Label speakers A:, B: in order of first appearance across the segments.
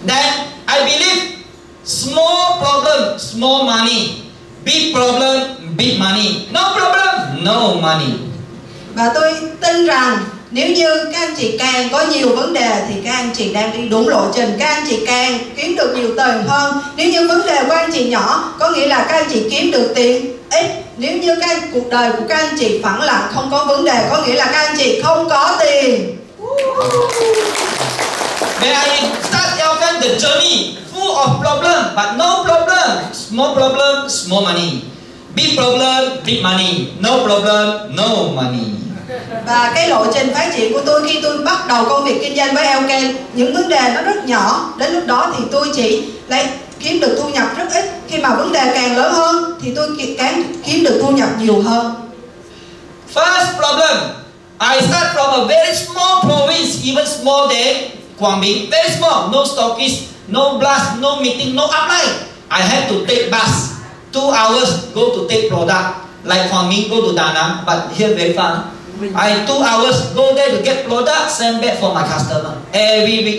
A: Then I believe small problem, small money. Big problem, big money. No problem, no money.
B: Và tôi tin rằng nếu như các anh chị càng có nhiều vấn đề thì các anh chị đang đi đúng lộ trình, các anh chị càng kiếm được nhiều tiền hơn. Nếu như vấn đề của anh chị nhỏ, có nghĩa là các anh chị kiếm được tiền ít. Nếu như cuộc đời của các anh chị phẳng lặng, không có vấn đề, có nghĩa là các anh chị không có tiền.
A: When I start Elkan the journey, full of problem, but no problem. Small money. Big problem, big money. No problem, no money.
B: Và cái lộ trình phát triển của tôi khi tôi bắt đầu công việc kinh doanh với Elkan, những vấn đề nó rất nhỏ. Đến lúc đó thì tôi chỉ lấy kiếm được thu nhập rất ít. Khi mà vấn đề càng lớn hơn thì tôi càng kiếm được thu nhập nhiều hơn.
A: First problem, I start from a very small province, even small day, Quảng Bình, very small, no stockist, no blast, no meeting, no upline. I have to take bus, 2 hours go to take product, like Quảng Bình go to Da Nang, but here very far. I 2 hours go there to get product, send back for my customer every week.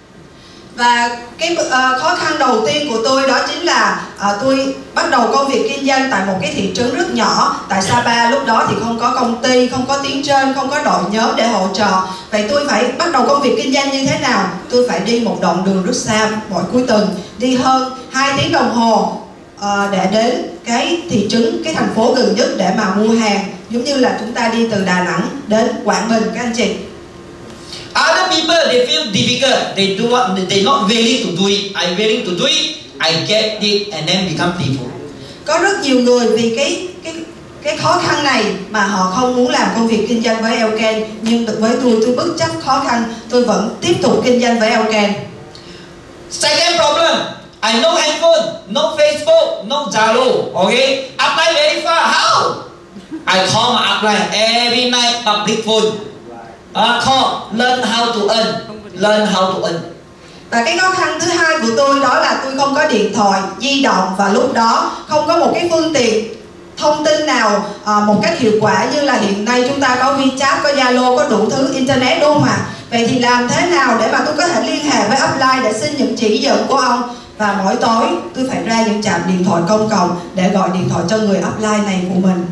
B: Và cái khó khăn đầu tiên của tôi đó chính là tôi bắt đầu công việc kinh doanh tại một cái thị trấn rất nhỏ tại Sapa. Lúc đó thì không có công ty, không có tuyến trên, không có đội nhóm để hỗ trợ. Vậy tôi phải bắt đầu công việc kinh doanh như thế nào? Tôi phải đi một đoạn đường rất xa mỗi cuối tuần, đi hơn 2 tiếng đồng hồ để đến cái thị trấn, cái thành phố gần nhất để mà mua hàng. Giống như là chúng ta đi từ Đà Nẵng đến Quảng Bình các anh chị.
A: Other people they feel difficult, they not willing to do it. I willing to do it, I get it and then become people.
B: Có rất nhiều người vì cái khó khăn này mà họ không muốn làm công việc kinh doanh với Elkan, nhưng với tôi bất chấp khó khăn, tôi vẫn tiếp tục kinh doanh với Elkan.
A: Second problem, I no handphone, no Facebook, no Zalo, okay? Apply very far, how? I call my upline every night, public phone. Call, learn how to earn.
B: Và cái khó khăn thứ hai của tôi đó là tôi không có điện thoại di động, và lúc đó không có một cái phương tiện thông tin nào một cách hiệu quả như là hiện nay chúng ta có WeChat, có Zalo, có đủ thứ internet, đúng không ạ? Vậy thì làm thế nào để mà tôi có thể liên hệ với upline để xin những chỉ dẫn của ông? Và mỗi tối tôi phải ra những trạm điện thoại công cộng để gọi điện thoại cho người upline này của mình.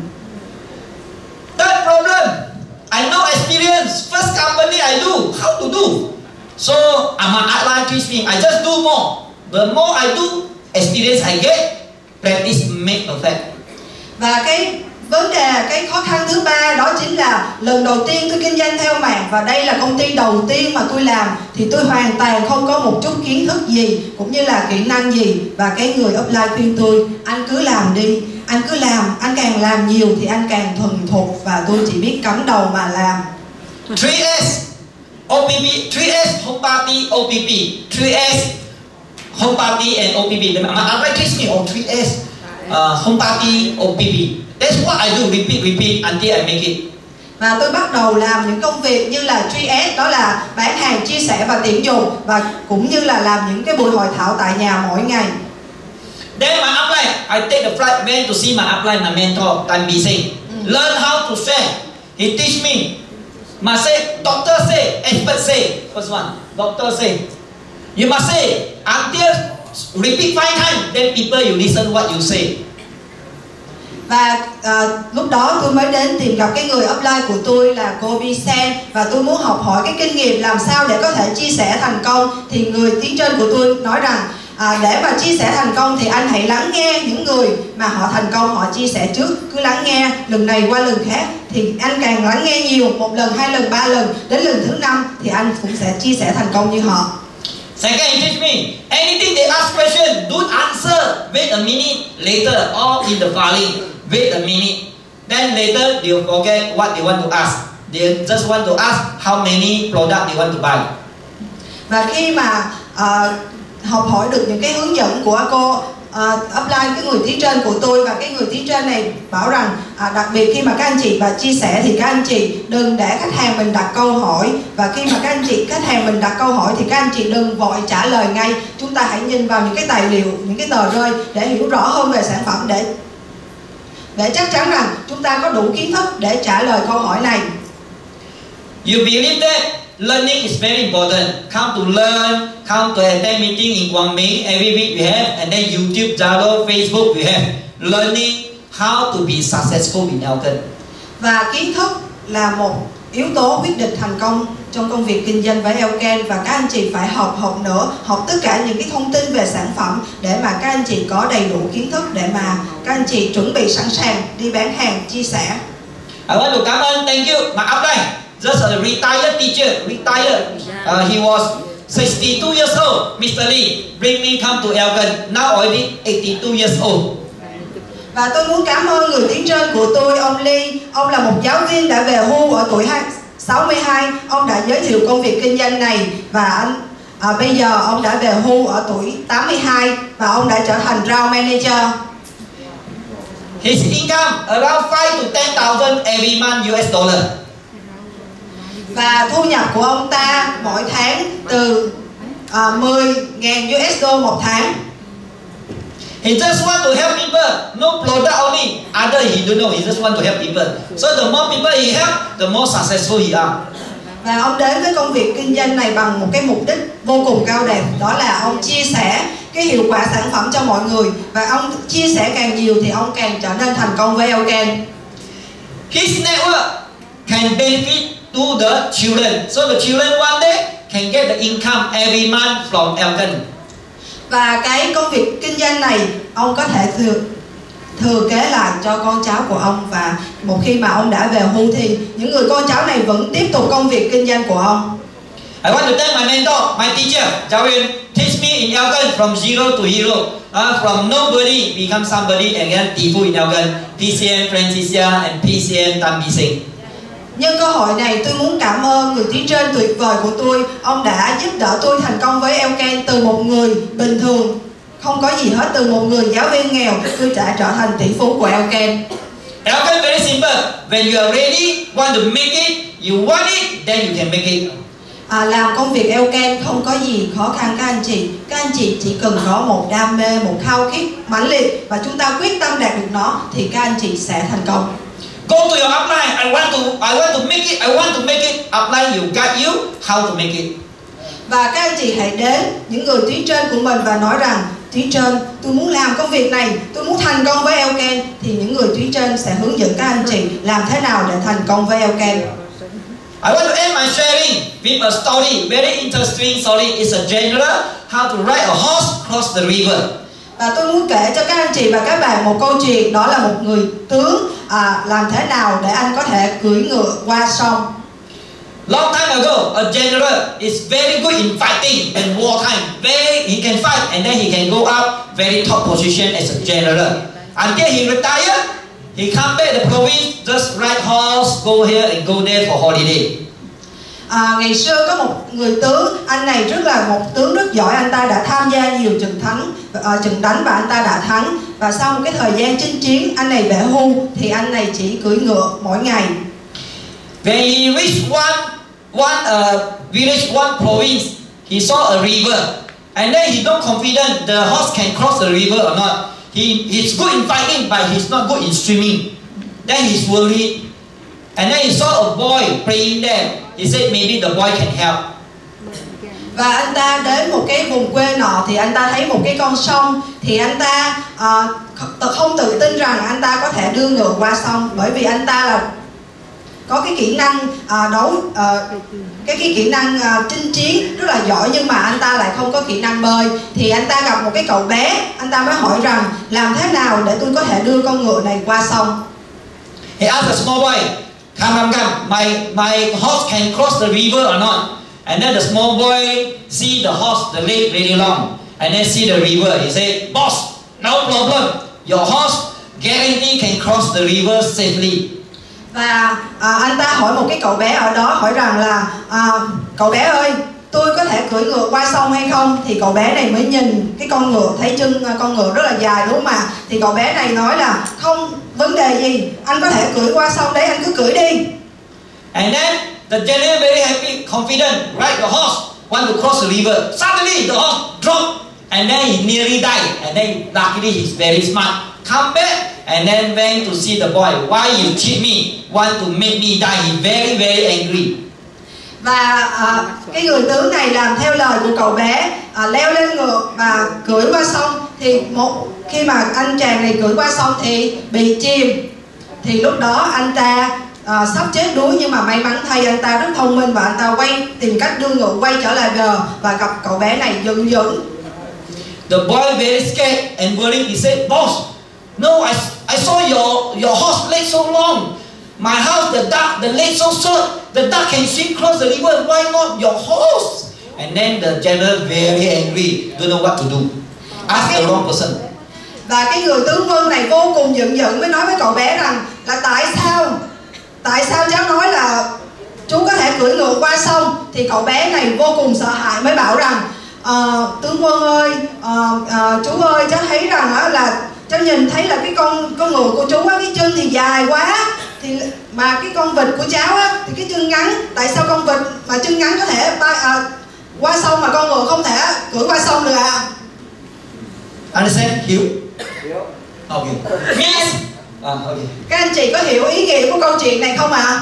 A: Third problem, I no experience. First company I do, how to do? So my upline teach me, I just do more. The more I do, experience I get, practice make perfect.
B: Và cái vấn đề, cái khó khăn thứ ba đó chính là lần đầu tiên tôi kinh doanh theo mạng, và đây là công ty đầu tiên mà tôi làm, thì tôi hoàn toàn không có một chút kiến thức gì cũng như là kỹ năng gì. Và cái người upline khuyên tôi, anh cứ làm đi, anh cứ làm, anh càng làm nhiều thì anh càng thuần thục, và tôi chỉ biết cắm đầu mà làm.
A: 3S OPP, 3S home party OPP, 3S home party and OPP. My upline teach me on 3S home party OPP. That's what I do, repeat until I make it.
B: Và tôi bắt đầu làm những công việc như là 3S, đó là bán hàng, chia sẻ và tuyển dụng, và cũng như là làm những cái buổi hội thảo tại nhà mỗi ngày.
A: Then my upline, I take the flight went to see my upline, my mentor, Tan Bi Sing. Learn how to share. He teach me. Mà say, doctor say, expert say. First one, doctor say. You must say until repeat 5 times. Then people you listen what you say.
B: Và lúc đó tôi mới đến tìm gặp cái người upline của tôi là cô Vi Sen, và tôi muốn học hỏi cái kinh nghiệm làm sao để có thể chia sẻ thành công. Thì người tiến trên của tôi nói rằng để mà chia sẻ thành công thì anh hãy lắng nghe những người mà họ thành công, họ chia sẻ trước. Cứ lắng nghe lần này qua lần khác, thì anh càng lắng nghe nhiều, 1 lần, 2 lần, 3 lần, đến lần thứ 5 thì anh cũng sẽ chia sẻ thành công như họ.
A: Second, he teach me anything they ask question, don't answer. Wait a minute later, all in the filing. Wait a minute. Then later they'll forget what they want to ask. They just want to ask how many product they want to buy.
B: Và khi mà học hỏi được những cái hướng dẫn của cô upline, cái người tiến trên của tôi, và cái người tiến trên này bảo rằng đặc biệt khi mà các anh chị và chia sẻ thì các anh chị đừng để khách hàng mình đặt câu hỏi, và khi mà khách hàng mình đặt câu hỏi thì các anh chị đừng vội trả lời ngay. Chúng ta hãy nhìn vào những cái tài liệu, những cái tờ rơi để hiểu rõ hơn về sản phẩm, để chắc chắn rằng chúng ta có đủ kiến thức để trả lời câu hỏi này.
A: You believe that learning is very important. Come to learn, come to attend meeting in Quang Binh. Every week we have, and then YouTube, Zalo, Facebook we have. Learning how to be successful in Elkon.
B: Và kiến thức là một yếu tố quyết định thành công trong công việc kinh doanh với Elkon, và các anh chị phải học nữa, học tất cả những cái thông tin về sản phẩm để mà các anh chị có đầy đủ kiến thức để mà các anh chị chuẩn bị sẵn sàng đi bán hàng, chia sẻ.
A: I want to cảm ơn, thank you. My upline, just a retired teacher, retired. He was 62 years old. Mr. Lee bring me come to Elkon. Now already 82 years old.
B: Và tôi muốn cảm ơn người tuyến trên của tôi, ông Lee. Ông là một giáo viên đã về hưu ở tuổi 62. Ông đã giới thiệu công việc kinh doanh này, và bây giờ ông đã về hưu ở tuổi 82 và ông đã trở thành Round Manager.
A: His income around 5 to 10,000 every month US dollar.
B: Và thu nhập của ông ta mỗi tháng từ 10.000 US đô một tháng.
A: He just want to help people, no product only. Other he don't know, he just want to help people. So the more people he help, the more successful he are.
B: Và ông đến với công việc kinh doanh này bằng một cái mục đích vô cùng cao đẹp, đó là ông chia sẻ cái hiệu quả sản phẩm cho mọi người, và ông chia sẻ càng nhiều thì ông càng trở nên thành công với Elkon.
A: His network can benefit to the children, so the children one day can get the income every month from Elkon.
B: Và cái công việc kinh doanh này ông có thể thừa kế lại cho con cháu của ông, và một khi mà ông đã về hưu thì những người con cháu này vẫn tiếp tục công việc kinh doanh của ông.
A: I want to thank my mentor, my teacher, Giáo Viên, teach me in Elkon from zero to hero, from nobody become somebody and get tỷ phú in Elkon. PCM Francisia and PCM Tam Bì Sinh.
B: Nhân cơ hội này tôi muốn cảm ơn người tuyến trên tuyệt vời của tôi. Ông đã giúp đỡ tôi thành công với Elkon, từ một người bình thường không có gì hết, từ một người giáo viên nghèo tôi đã trở thành tỷ phú của Elkon.
A: Elkon very simple. When you are ready, want to make it, you want it, then you can make it.
B: Làm công việc Elkon không có gì khó khăn các anh chị. Các anh chị chỉ cần có một đam mê, một khao khát mãnh liệt và chúng ta quyết tâm đạt được nó thì các anh chị sẽ thành công.
A: Go to your upline. I want to make it. I want to make it. Upline, you guide you how to make it.
B: Và các anh chị hãy đến những người tuyến trên của mình và nói rằng tuyến trên, tôi muốn làm công việc này, tôi muốn thành công với Elkon, thì những người tuyến trên sẽ hướng dẫn các anh chị làm thế nào để thành công với Elkon.
A: I want to end my sharing with a story, very interesting story. It's a general how to ride a horse cross the river.
B: Và tôi muốn kể cho các anh chị và các bạn một câu chuyện, đó là một người tướng làm thế nào để anh có thể cưỡi ngựa qua sông.
A: Long time ago, a general is very good in fighting in war time. He can fight and then he can go up very top position as a general. Until he retired, he come back the province, just ride horse, go here and go there for holiday.
B: Ngày xưa có một người tướng, anh này rất là một tướng rất giỏi, anh ta đã tham gia nhiều trận đánh và anh ta đã thắng. Và sau một cái thời gian chinh chiến, anh này về hưu thì anh này chỉ cưỡi ngựa mỗi ngày.
A: When he reached one village, one province, he saw a river, and then he don't confident the horse can cross the river or not. He's good in fighting, but he's not good in swimming. Then he's worried, and then he saw a boy playing there. He said maybe the boy can help.
B: Và anh ta đến một cái vùng quê nọ thì anh ta thấy một cái con sông, thì anh ta không tự tin rằng anh ta có thể đưa ngựa qua sông, bởi vì anh ta là có cái kỹ năng cái kỹ năng chinh chiến rất là giỏi, nhưng mà anh ta lại không có kỹ năng bơi. Thì anh ta gặp một cái cậu bé, anh ta mới hỏi rằng làm thế nào để tôi có thể đưa con ngựa này qua sông.
A: He asked a small boy, come, my horse can cross the river or not? And then the small boy see the horse, the leg really long, and then see the river. He said, boss, no problem. Your horse guarantee can cross the river safely.
B: Và anh ta hỏi một cái cậu bé ở đó, hỏi rằng là cậu bé ơi, tôi có thể cưỡi ngựa qua sông hay không? Thì cậu bé này mới nhìn cái con ngựa, thấy chân con ngựa rất là dài đúng không ạ? Thì cậu bé này nói là không vấn đề gì, anh có thể cưỡi qua sông đấy, anh cứ cưỡi đi.
A: And then the general very happy, confident, ride the horse, want to cross the river. Suddenly the horse dropped, and then he nearly died. And then luckily he's very smart, come back and then went to see the boy. Why you cheat me? Want to make me die? He very angry.
B: Và cái người tướng này làm theo lời của cậu bé, leo lên ngựa và cưỡi qua sông. Thì khi mà anh chàng này cưỡi qua sông thì bị chìm. Thì lúc đó anh ta sắp chết đuối, nhưng mà may mắn thay anh ta rất thông minh và anh ta tìm cách đưa ngựa quay trở lại bờ và gặp cậu bé này dựng dựng.
A: The boy very scared and worried. He said, "Boss, no, I saw your horse leg so long. My house, the leg so short. The duck can swim across the river. Why not your horse?" And then the general very angry, don't know what to do. Ask the wrong person.
B: Và cái người tướng quân này vô cùng giận dữ mới nói với cậu bé rằng là tại sao cháu nói là chú có thể cưỡi ngựa qua sông. Thì cậu bé này vô cùng sợ hãi mới bảo rằng tướng quân ơi, chú ơi, cháu thấy rằng là cháu nhìn thấy là cái con ngựa của chú cái chân thì dài quá, thì mà cái con vịt của cháu thì cái chân ngắn. Tại sao con vịt mà chân ngắn có thể qua sông mà con ngựa không thể cưỡi qua sông được ạ?
A: Understand? Hiểu? Okay. Yes. Okay.
B: Các anh chị có hiểu ý nghĩa của câu chuyện này không ạ?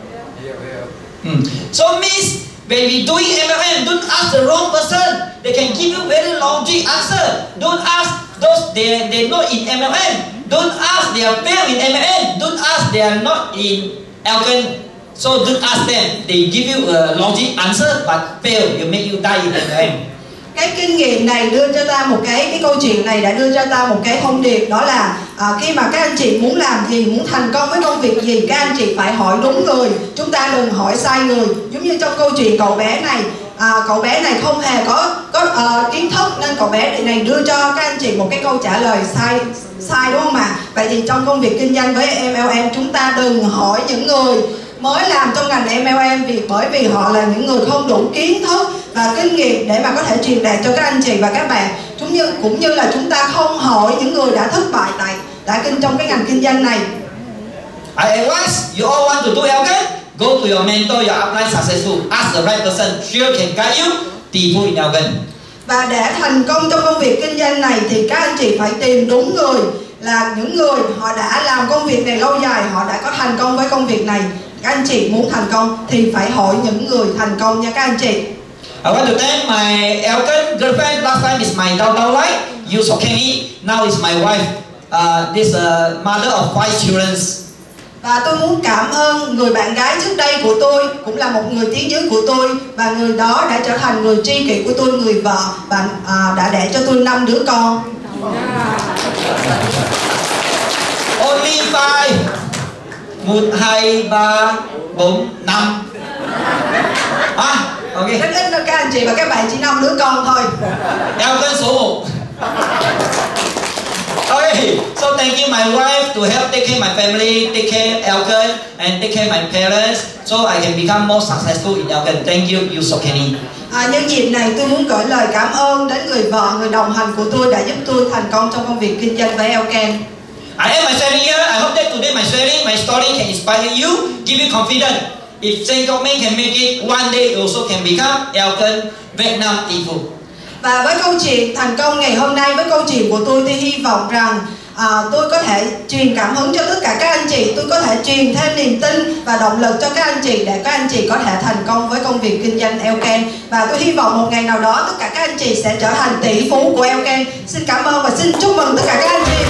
A: So means when we doing MLM, don't ask the wrong person. They can give you very logic answer. Don't ask those they not in MLM. Don't ask they are fail in MLM. Don't ask they are not in Elkin. So don't ask them. They give you a logic answer but fail. Will make you die in MLM.
B: Cái kinh nghiệm này đưa cho ta một cái câu chuyện này đã đưa cho ta một cái thông điệp, đó là khi mà các anh chị muốn làm gì, muốn thành công với công việc gì, các anh chị phải hỏi đúng người, chúng ta đừng hỏi sai người. Giống như trong câu chuyện cậu bé này không hề có kiến thức, nên cậu bé này đưa cho các anh chị một cái câu trả lời sai đúng không ạ? Vậy thì trong công việc kinh doanh với MLM, chúng ta đừng hỏi những người mới làm trong ngành MLM bởi vì họ là những người không đủ kiến thức và kinh nghiệm để mà có thể truyền đạt cho các anh chị và các bạn. Cũng như là chúng ta không hỏi những người đã thất bại trong cái ngành kinh doanh này.
A: I advise you all want to do Elkin, go to your mentor, your upline successful. Ask the right person, sure can guide you. People in Elkin.
B: Và để thành công trong công việc kinh doanh này thì các anh chị phải tìm đúng người, là những người họ đã làm công việc này lâu dài, họ đã có thành công với công việc này. Các anh chị muốn thành công thì phải hỏi những người thành công nha các anh chị.
A: I want to thank my Elkin girlfriend. Last time is my downline. You Sokeni. Now is my wife. This mother of 5 children.
B: Và tôi muốn cảm ơn người bạn gái trước đây của tôi, cũng là một người tiến dưới của tôi, và người đó đã trở thành người tri kỷ của tôi, người vợ, và đã đẻ cho tôi 5 đứa con.
A: Only 5. 1, 2, 3, 4, 5. Okay.
B: Rất ít đâu các anh chị và các bạn, chỉ 5 đứa con thôi.
A: Elkin số 1. Okay, so thank you my wife to help take care my family, take care Elkin and take care my parents, so I can become more successful in Elkin. Thank you Sokeni.
B: Nhân dịp này tôi muốn gửi lời cảm ơn đến người vợ, người đồng hành của tôi đã giúp tôi thành công trong công việc kinh doanh với Elkin.
A: I am my sharing here. I hope that today my sharing, my story can inspire you, give you confidence. If Saint Domingue can make it, one day also can become Elkin Vietnam people.
B: Và với câu chuyện thành công ngày hôm nay, với câu chuyện của tôi hy vọng rằng tôi có thể truyền cảm hứng cho tất cả các anh chị. Tôi có thể truyền thêm niềm tin và động lực cho các anh chị để các anh chị có thể thành công với công việc kinh doanh Elkin. Và tôi hy vọng một ngày nào đó tất cả các anh chị sẽ trở thành tỷ phú của Elkin. Xin cảm ơn và xin chúc mừng tất cả các anh chị.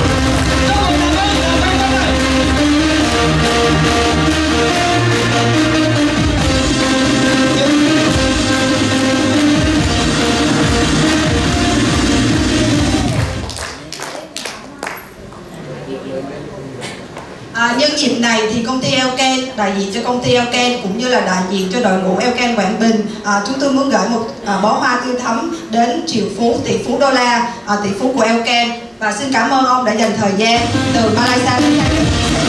B: Nhân dịp này thì công ty Elkin, đại diện cho công ty Elkin cũng như là đại diện cho đội ngũ Elkin Quảng Bình, chúng tôi muốn gửi một bó hoa tươi thắm đến triệu phú, tỷ phú đô la, tỷ phú của Elkin. Và xin cảm ơn ông đã dành thời gian từ Malaysia đến đây.